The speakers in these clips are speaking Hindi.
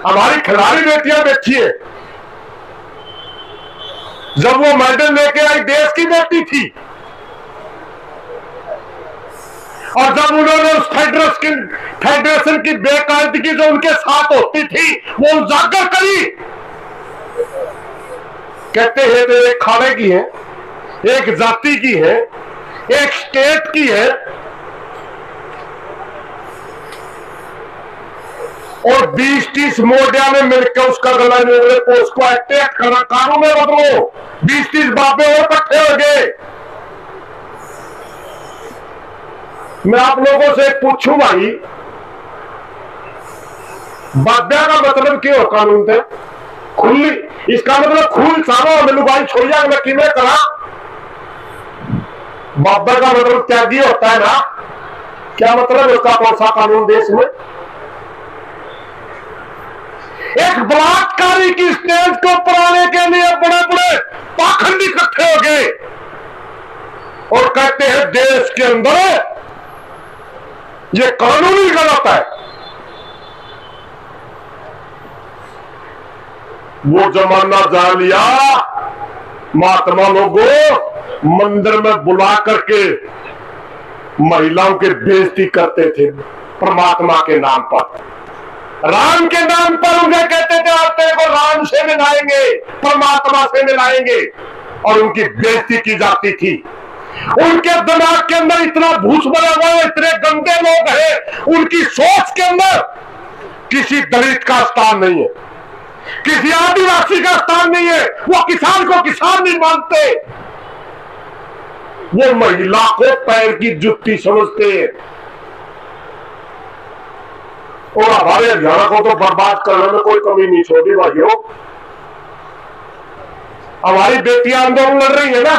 हमारी खिलाड़ी बेटियां देखिए, जब वो मेडल लेके आई देश की बेटी थी, और जब उन्होंने उस फेडरेशन की बेकायदगी जो उनके साथ होती थी वो उजागर करी। कहते हैं तो एक खाने की है, एक जाति की है, एक स्टेट की है, और 20-30 मोडिया ने मिलकर उसका गला उसको अटैक करा, कानून में बदलो, 20-30 बाबे और इकट्ठे हो गए। मैं आप लोगों से पूछूं भाई, बाब्या का मतलब क्यों हो कानून थे खुली? इसका मतलब खून सारो मिलू भाई छोड़िया मैं कि करा। बाब्या का मतलब त्यागी होता है ना, क्या मतलब उसका? कौन सा कानून देश में? एक बलात्कारी की स्टेज को ऊपर आने के लिए बड़े बड़े पाखंडी इकट्ठे हो गए और कहते हैं देश के अंदर ये कानूनी गलत है। वो जमाना जा लिया, महात्मा लोगों मंदिर में बुला करके महिलाओं की बेइज्जती करते थे परमात्मा के नाम पर, राम के नाम पर। उन्हें कहते थे आप तेरे को राम से मिलाएंगे, परमात्मा से मिलाएंगे, और उनकी बेइज्जती की जाती थी। उनके दिमाग के अंदर इतना भूस भरा हुआ है, इतने गंदे लोग हैं, उनकी सोच के अंदर किसी दलित का स्थान नहीं है, किसी आदिवासी का स्थान नहीं है। वो किसान को किसान नहीं मानते, वो महिला को पैर की जुत्ती समझते हैं, और हमारे हरियाणा को तो बर्बाद करने में कोई कमी नहीं छोड़ी भाइयों। हमारी बेटियां आंदोलन लड़ रही है ना,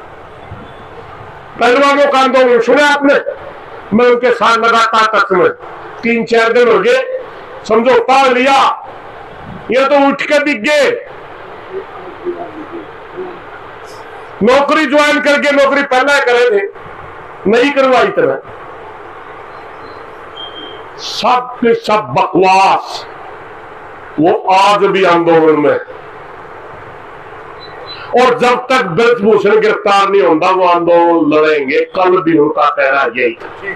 पहलवानों का आंदोलन सुने आपने? मैं उनके साथ लगातार टच में 3-4 दिन हो गए, समझौता लिया, ये तो उठ के दिख गए, नौकरी ज्वाइन करके, नौकरी पहले करे थे, नहीं करवाई तरह, सब के सब बकवास। वो आज भी आंदोलन में, और जब तक ब्रजभूषण गिरफ्तार नहीं होता वो आंदोलन लड़ेंगे। कल भी उनका कहना यही था।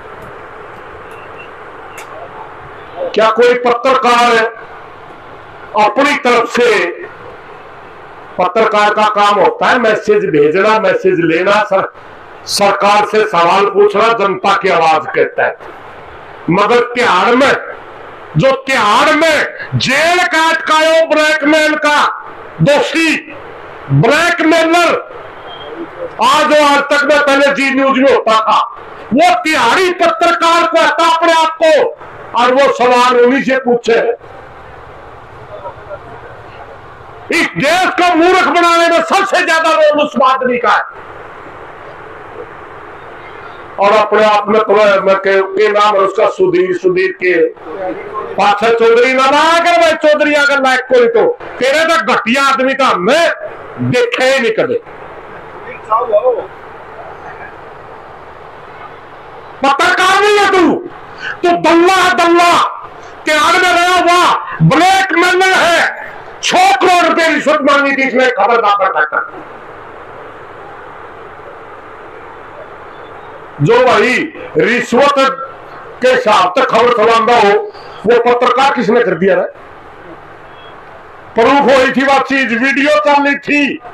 क्या कोई पत्रकार अपनी तरफ से, पत्रकार का काम होता है मैसेज भेजना, मैसेज लेना, सरकार से सवाल पूछना, जनता की आवाज कहता है। मगर तिहाड़ में, जो तिहाड़ में जेल काट का ब्लैकमेल का दोषी, ब्लैकमेलर, आज तक में पहले जी न्यूज में होता था, वो तिहाड़ी पत्रकार को आता अपने आप को, और वो सवाल उन्हीं से पूछे। इस देश को मूर्ख बनाने में सबसे ज्यादा रोल उस आदमी का है। और अपने आप में के नाम है उसका सुधीर के पाछे चौधरी ना अगर भाई चौधरी अगर लायक कोई तो तेरे तो घटिया आदमी का हमने देखे ही नहीं कदे। पत्रकार नहीं है तू दल्ला त्याग में रहा हुआ ब्लैकमेलर है। 6 करोड़ रुपए रिश्वत मांगी थी इसमें, खबरदार बैठा। जो भाई रिश्वत के हिसाब तक खबर चलाना हो वो पत्रकार किसने कर दिया है? प्रूफ हुई थी बात चीज, वीडियो चल रही थी,